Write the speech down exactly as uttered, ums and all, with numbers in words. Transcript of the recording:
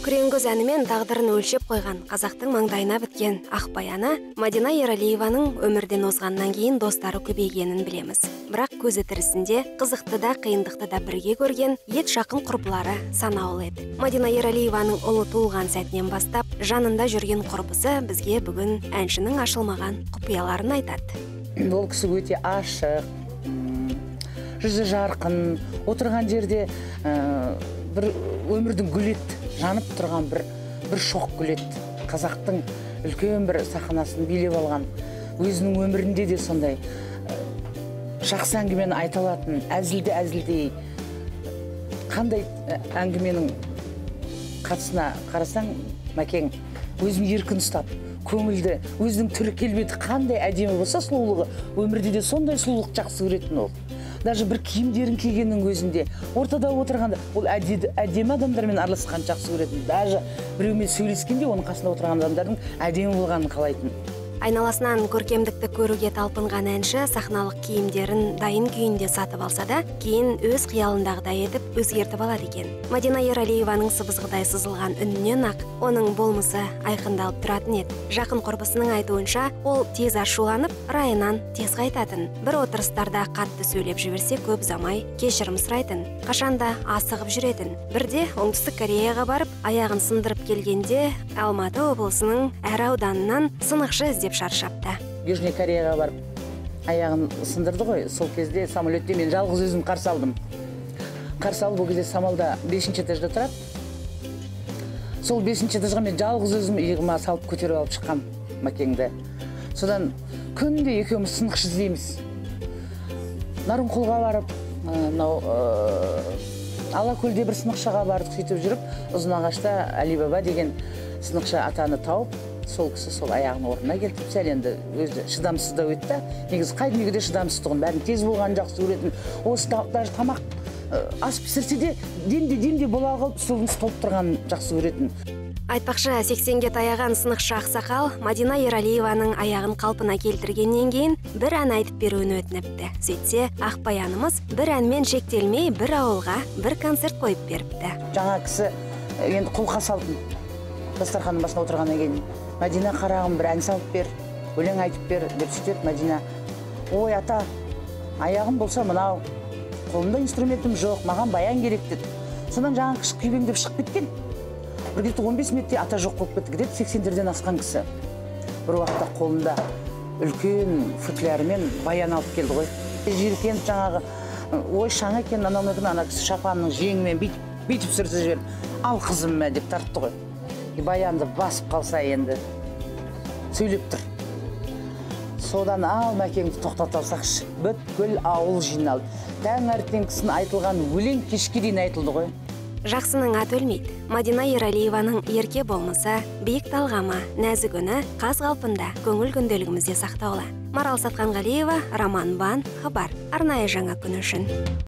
Күреңгөз әнімен тағдырын өлшеп қойған қазақтың маңдайына біткен Ақбаяны Мадина Ералиеваның өмірден озғаннан кейін достары көбейгенін білеміз. Бірақ көзі тірісінде қызықты да қиындықты да бірге көрген ет жақын құрбылары санаулы еді. Мадина Ералиеваның ұлы туылған сәтінен бастап жанында жүрген құрбысы бізге бүгін әншінің ашылмаған құпияларын айтады. Ол кісі өте ашық, жүзі жарқын, отырған жерде бір өмірдің гүлет жанып тұрған бір бір шоқ гүлет. Қазақтың үлкен бір сахнасын билеп алған, өзінің өмірінде де сондай жақсы әңгімені айта алатын, әзілді әзілдей, қандай әңгіменің қатысына қарасаң, Мәкең өзін еркін ұстап, көңілді, өзінің түрі келбеті қандай әдемі болса, сұлулығы өмірде де сондай сұлулық жақсы көретін ол. Даже бір киімдерін кигеннің өзінде, ортада отырғанда, ол әдемі адамдармен араласқан жақсы көретін. Даже біреумен сөйлескенде, оның қасында отырған адамдардың әдемі болғанын қалайтын. Айналасынан көркемдікті көруге талпынған әнші сахналық киімдерін дайын күйінде сатып алса да, кейін өз қиялындағыдай етіп өзгертіп алады екен. Мадина Ералиеваның сыбызғыдай сызылған үнінен ақ оның болмысы айқындалып тұратын еді. Жақын құрбысының айтуынша, ол тез ашуланып, райынан тез қайтатын. Бір отырыстарда қатты сөйлеп жіберсе көп замай кешірім сұрайтын, қашанда асығып жүретін. Бірде Оңтүстік Кореяға барып, аяғын сындырып келгенде, Алматы облысының әр ауданынан сынықшы іздеп шаршапты. Южный Кореяға барып, аяғын сындырды ғой, сол кезде самолетте мен жалғыз өзім қарсы алдым. Қарсы алып, ол кезде самалда бесінші этажда тұрады. Сол бесінші этажға мен жалғыз өзім иығыма салып көтеріп алып шыққам Мәкеңді. Содан күнде екеуміз сынықшы іздейміз. Нарынқолға барып, Алакөлде бір сынықшыға бардық, сөйтіп жүріп, Ұзынағашта Али Баба деген сынықшы атаны тауып, сол кісі сол аяғын орнына келтіріп, сәл енді өзі шыдамсыз да өтті. Негізі қай дүниеге де шыдамсыздығын, бәрін тез болған жақсы көретін. Осы даже тамақ ас пісірсе де демде-демде бола қалып, суын толып тұрған жақсы көретін. Айтпақшы, сексенге таяған сынықшы ақсақал Мадина Ералиеваның аяғын қалпына келтіргеннен кейін бір ән айтып беруін өтініпті. Сөйтсе, Ақбаянымыз бір әнмен шектелмей бір ауылға бір концерт қойып беріпті. Жаңа кісі енді қолқа салдым. Дастарханның басына отырғаннан кейін, Мадина қарағым, бір ән салып бер, өлең айтып бер деп сөйтеді. Мадина: ой ата, аяғым болса мынау, қолымда инструментім жоқ, маған баян керек деді. Содан жаңа кіші күйбеңдеп шығып кеткен. Бір где-то он бес метрде ата жоқ болып кетті. Где-то сексендерден асқан кісі. Бір уақытта қолында үлкен футлярымен баян алып келді ғой. Жиіркеніп жаңағы, ой шаң екен, анау-мынау, ана кісі шапанның жеңімен бүйтіп сүртіп жіберіп, ал қызым мә деп тартты ғой. Баянды басып қалса енді сөйлеп тұр. Содан ал Мәкеңді тоқтата алсақшы. Бүткіл ауыл жиналды. Таңертеңгісін айтылған өлең кешке дейін айтылды ғой. Жақсының аты өлмейді. Мадина Ералиеваның ерке болмысы, биік талғамы, нәзік үні қаз қалпында көңіл күнделігімізде сақтаулы. Марал Сатқанғалиева, Роман Бан, Хабар. Арнайы жаңа күн үшін.